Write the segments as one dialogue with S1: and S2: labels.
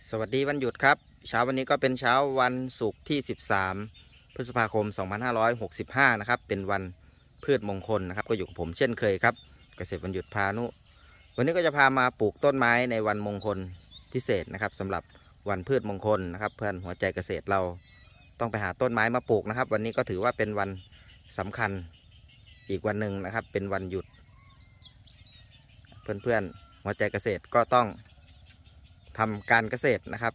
S1: สวัสดีวันหยุดครับเช้าวันนี้ก็เป็นเช้าวันศุกร์ที่13พฤษภาคม2565นะครับเป็นวันพืชมงคลนะครับก็อยู่กับผมเช่นเคยครับเกษตรวันหยุดพานุวันนี้ก็จะพามาปลูกต้นไม้ในวันมงคลพิเศษนะครับสำหรับวันพืชมงคลนะครับเพื่อนหัวใจเกษตรเราต้องไปหาต้นไม้มาปลูกนะครับวันนี้ก็ถือว่าเป็นวันสำคัญอีกวันหนึ่งนะครับเป็นวันหยุดเพื่อนๆหัวใจเกษตรก็ต้องทำการเกษตรนะครับ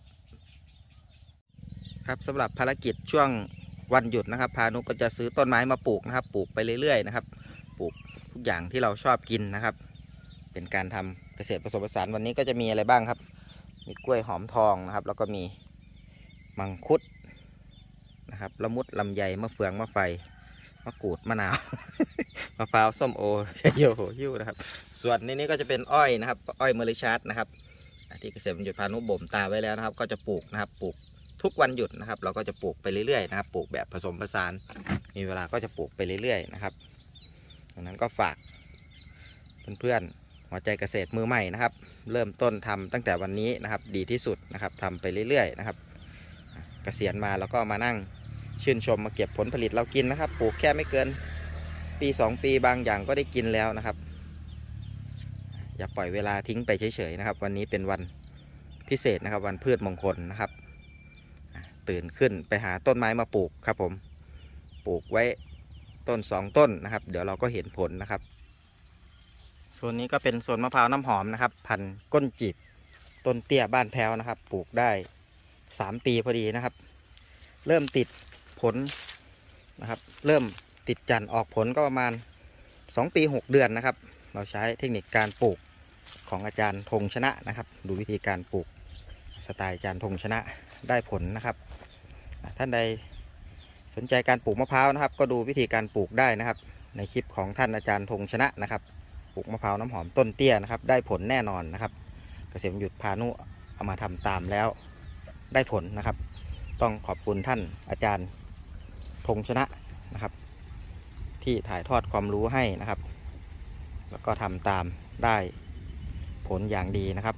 S1: สำหรับภารกิจช่วงวันหยุดนะครับพานุก็จะซื้อต้นไม้มาปลูกนะครับปลูกไปเรื่อยๆนะครับปลูกทุกอย่างที่เราชอบกินนะครับเป็นการทำเกษตรผสมผสานวันนี้ก็จะมีอะไรบ้างครับมีกล้วยหอมทองนะครับแล้วก็มีมังคุดนะครับละมุดลำไยมะเฟืองมะไฟมะกรูดมะนาว มะพร้าวส้มโอชะโยโหยิ้วนะครับส่วนในนี้ก็จะเป็นอ้อยนะครับอ้อยเมลิชาร์ดนะครับที่เกษตรวันหยุดพานุบ่มตาไว้แล้วนะครับก็จะปลูกนะครับปลูกทุกวันหยุดนะครับเราก็จะปลูกไปเรื่อยๆนะครับปลูกแบบผสมผสานมีเวลาก็จะปลูกไปเรื่อยๆนะครับดังนั้นก็ฝากเพื่อนๆหัวใจเกษตรมือใหม่นะครับเริ่มต้นทำตั้งแต่วันนี้นะครับดีที่สุดนะครับทำไปเรื่อยๆนะครับเกษียณมาแล้วก็มานั่งชื่นชมมาเก็บผลผลิตเรากินนะครับปลูกแค่ไม่เกินปี2 ปีบางอย่างก็ได้กินแล้วนะครับอย่าปล่อยเวลาทิ้งไปเฉยๆนะครับวันนี้เป็นวันพิเศษนะครับวันพืชมงคลนะครับตื่นขึ้นไปหาต้นไม้มาปลูกครับผมปลูกไว้ต้น2 ต้นนะครับเดี๋ยวเราก็เห็นผลนะครับโซนนี้ก็เป็นโซนมะพร้าวน้ำหอมนะครับพันธุ์ก้นจีบต้นเตี้ยบ้านแพ้วนะครับปลูกได้3 ปีพอดีนะครับเริ่มติดผลนะครับเริ่มติดจันทร์ออกผลก็ประมาณ2 ปี 6 เดือนนะครับเราใช้เทคนิคการปลูกของอาจารย์ธงชนะนะครับดูวิธีการปลูกสไตล์อาจารย์ธงชนะได้ผลนะครับท่านใดสนใจการปลูกมะพร้าวนะครับก็ดูวิธีการปลูกได้นะครับในคลิปของท่านอาจารย์ธงชนะนะครับปลูกมะพร้าวน้ำหอมต้นเตี้ยนะครับได้ผลแน่นอนนะครับเกษตรวันหยุดพานุเอามาทำตามแล้วได้ผลนะครับต้องขอบคุณท่านอาจารย์ธงชนะนะครับที่ถ่ายทอดความรู้ให้นะครับแล้วก็ทำตามได้ผลอย่างดีนะครับ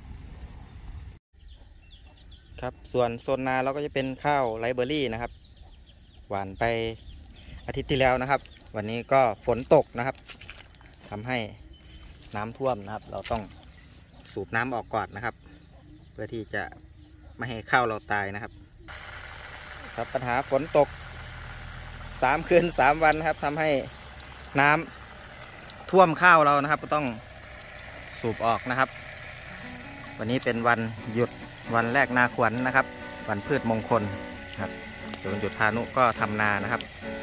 S1: ส่วนโซนนาเราก็จะเป็นข้าวไรเบอรี่นะครับหว่านไปอาทิตย์ที่แล้วนะครับวันนี้ก็ฝนตกนะครับทำให้น้ำท่วมนะครับเราต้องสูบน้ำออกก่อนนะครับเพื่อที่จะไม่ให้ข้าวเราตายนะครับปัญหาฝนตก3 คืน 3 วันครับทำให้น้ำท่วมข้าวเรานะครับก็ต้องสูบออกนะครับวันนี้เป็นวันหยุดวันแรกนาขวัญนะครับวันพืชมงคลครับส่วนวันหยุดพานุก็ทำนานะครับ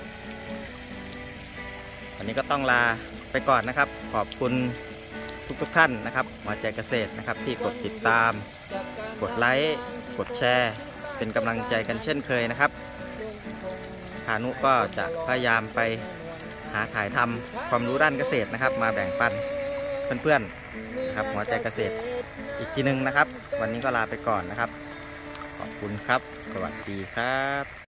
S1: วันนี้ก็ต้องลาไปก่อนนะครับขอบคุณทุกท่านนะครับหัวใจเกษตรนะครับที่กดติดตามกดไลค์กดแชร์เป็นกำลังใจกันเช่นเคยนะครับพานุก็จะพยายามไปหาถ่ายทำความรู้ด้านเกษตรนะครับมาแบ่งปันเพื่อนๆนะครับหัวใจเกษตรอีกทีนึงนะครับวันนี้ก็ลาไปก่อนนะครับขอบคุณครับสวัสดีครับ